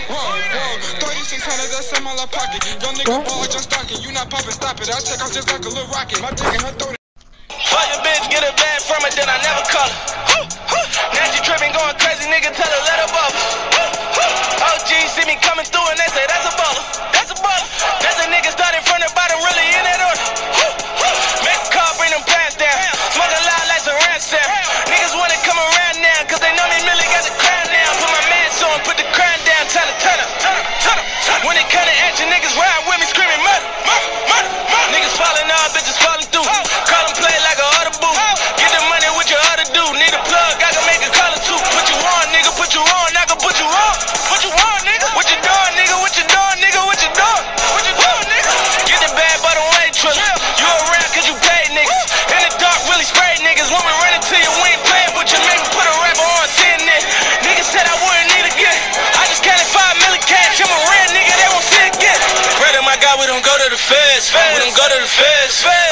3600, that's in my left pocket. Young nigga ball just stocking. You not popping, stop it. I take off just like a little rocket. My dick in her throat. Fuck your bitch, get a bag from her, then I never call her. Now she tripping, going crazy, nigga, tell her let her bubble. OG see me coming through and they say that's a baller. That's a baller. That's a nigga starting from the bottom, really in that order. Make a call, bring them pants down. Smoking loud like some ransom. Niggas wanna come around now, cause they know me really got the crown now. Put my mask on, put the crown down, turn up, turn up, turn up, turn up. When it come to action, niggas ride with me screaming murder, murder, murder, murder. Niggas falling off, bitches falling through. Call them play like a auto boo. Get the money with your other dude. Need a plug, I can make a color too. Put you on, nigga, put you on, I can put you on. Put you on, nigga. What you doing, nigga? What you doing, nigga? What you doing? What you doing, nigga? Get the bad by the way, triller. You around cause you paid niggas. In the dark, really sprayed niggas. When we run into you, we ain't playing with you. Make me put a rapper on 10 niggas. Niggas said I wouldn't need again. I just counted 5 million cash. I'm a real nigga, they won't see again. Brother, my God, we don't go to the feds. We don't go to the feds.